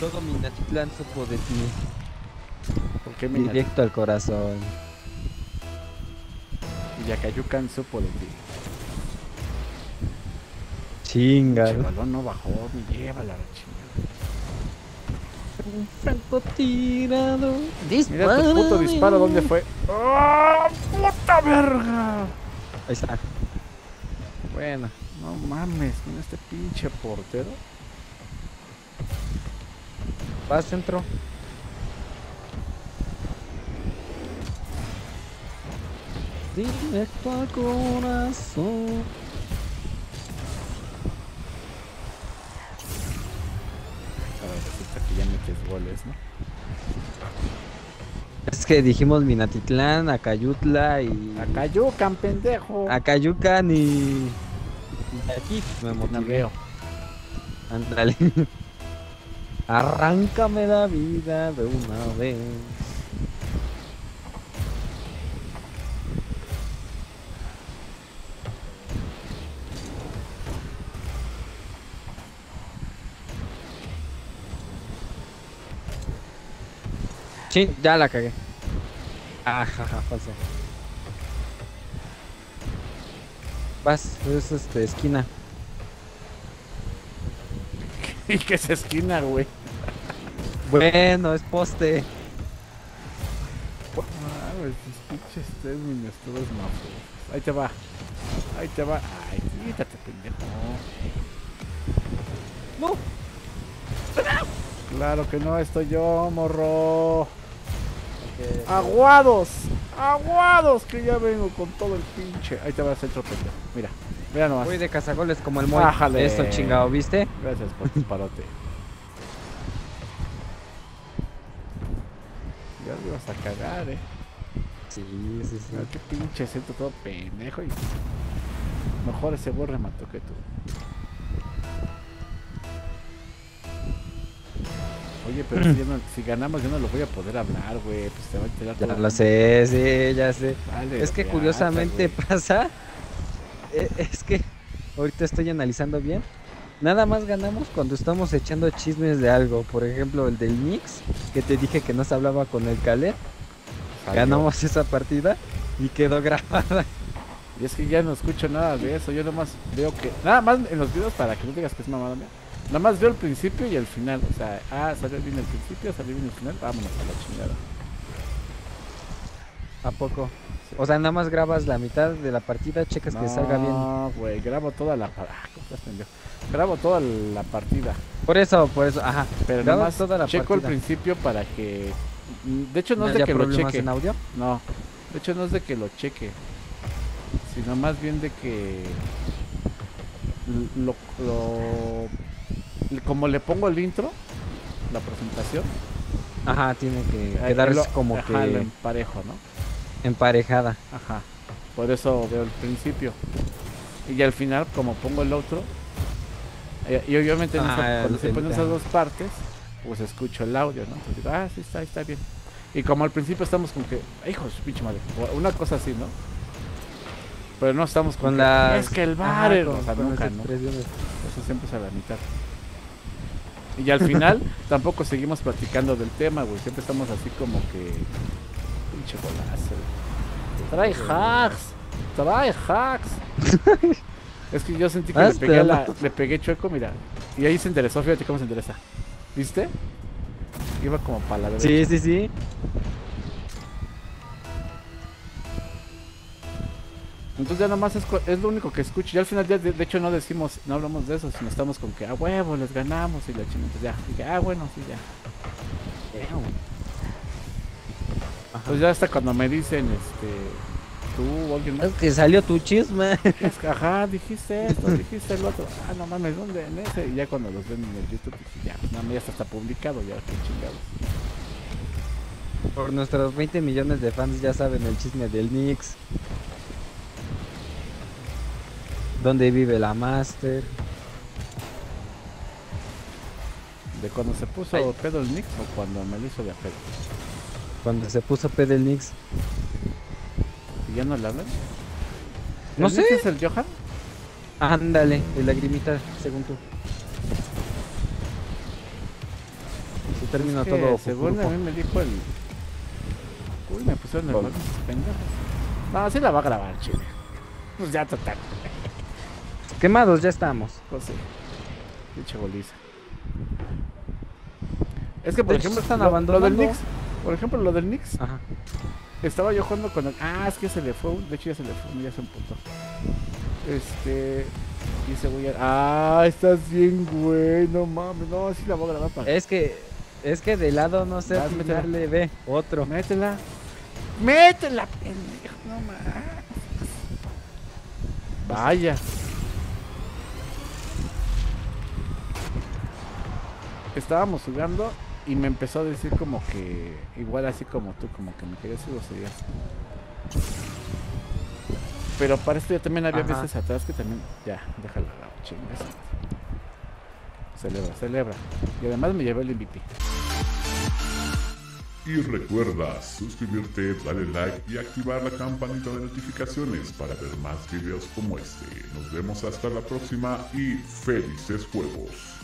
Todo Minatitlán supo de ti. ¿Por qué Minatitlán? Directo al corazón. Y Yacayucan supo de ti. Chinga. El balón no bajó, me lleva la chingada. Un francotirador. Mira tu puto disparo, ¿dónde fue? ¡Oh, puta verga! Ahí está. Bueno. No mames, con este pinche portero. Va centro. Directo al corazón. Ahora resulta que ya metes goles, ¿no? Es que dijimos Minatitlán, Acayutla y... Acayucan, pendejo. Acayucan y aquí me motivé. Nalgueo. Ándale. Arráncame la vida de una vez. Sí, ya la cagué. Ajaja, falso. Vas, es esquina. Y que es esquina, güey. Bueno, es poste. Mames, tus pinches términos todos mafiosos. Ahí te va. Ahí te va. Ay, quítate, pendejo. No. Claro que no, estoy yo, morro. Okay. Aguados. Aguados, que ya vengo con todo el pinche. Ahí te va el centro, pendejo. Mira, mira nomás. Voy de cazagoles como el Moy. Bájale. Eso chingado, ¿viste? Gracias por tu parote. Ya lo ibas a cagar, Sí, sí, sí. Mira, qué pinche centro todo pendejo. Y... mejor ese güey remató que tú. Oye, pero si, si ganamos yo no lo voy a poder hablar, güey. Pues te va a enterar Ya todo. lo sé, sí, ya sé. Vale, Es que reata, curiosamente güey. pasa. Es que ahorita estoy analizando bien. Nada más ganamos cuando estamos echando chismes de algo. Por ejemplo, el del Knicks, que te dije que no se hablaba con el Caleb. Salió. Ganamos esa partida y quedó grabada. Y es que ya no escucho nada de eso. Yo nomás veo que. Nada más en los videos para que no digas que es mamada mía. Nada más veo el principio y el final. O sea, salió bien el principio, salió bien el final. Vámonos a la chingada. ¿A poco? O sea, nada más grabas la mitad de la partida, checas que salga bien. No, güey, grabo toda la grabo toda la partida. Por eso, ajá. Pero Grabas nomás toda la checo el partida. principio para que. De hecho, no es ¿No de haya que lo problemas cheque. en audio? No, de hecho, no es de que lo cheque. Sino más bien de que. Lo, como le pongo el intro, la presentación, Ajá, tiene que ahí quedarse como ajá, lo que emparejo, ¿no? emparejada. Ajá. Por eso veo el principio. Y al final, como pongo el otro, y obviamente cuando se ponen esas dos partes, pues escucho el audio, ¿no? Entonces digo, sí, está bien. Y como al principio estamos con que, hijo de su pinche madre, una cosa así, ¿no? Pero no estamos con que, es que el bar, o sea, nunca, ¿no? Eso siempre es a la mitad. Y al final tampoco seguimos platicando del tema, güey. Siempre estamos así como que, pinche golazo. Trae hacks. Es que yo sentí que le pegué chueco, mira. Y ahí se enderezó, fíjate cómo se endereza. ¿Viste? Iba como para la derecha. Sí. Entonces ya nomás es lo único que escucho. Ya al final, de hecho, no hablamos de eso, sino estamos con que, huevo, les ganamos y la chingada. Entonces ya, dije, bueno, sí, ya. Entonces ya hasta cuando me dicen, tú o alguien más. Es que salió tu chisme. Es que, ajá, dijiste esto, dijiste el otro. No mames, ¿dónde? En ese. Y ya cuando los ven en el YouTube, pues ya, nada más ya está publicado, ya, qué chingados. Por nuestros 20 millones de fans ya saben el chisme del Knicks. ¿Dónde vive la Master? ¿De cuando se puso pedo el Knicks o cuando me lo hizo de a pedo? Cuando se puso pedo el Knicks. ¿Y ya no le hablan? No sé. ¿Es el Johan? Ándale, el lagrimita, según tú. término es que, todo según a mí me dijo el... Uy, me pusieron el balón esos pendejos. No, sí la va a grabar, chile. Pues ya, total. Quemados ya estamos. Pues sí. Pinche goliza. Es que, por ejemplo, están lo abandonando. del Knicks. Por ejemplo, lo del Knicks. Ajá. Estaba yo jugando con el... Ah, es que se le fue. De hecho, ya se le fue. Ya se emputó. Y ese güey... Ah, estás bien, güey. No mames. No, sí la voy a grabar para... Es que de lado no sé darle ve. Otro. Métela. Métela, pendejo. No mames. Vaya. Estábamos jugando y me empezó a decir como que... Igual así como tú, como que me querías hacer groserías. Pero para esto ya también había veces atrás que también... Ya, déjala, chingas. Celebra. Y además me llevé el MVP. Y recuerda suscribirte, darle like y activar la campanita de notificaciones para ver más videos como este. Nos vemos hasta la próxima y felices juegos.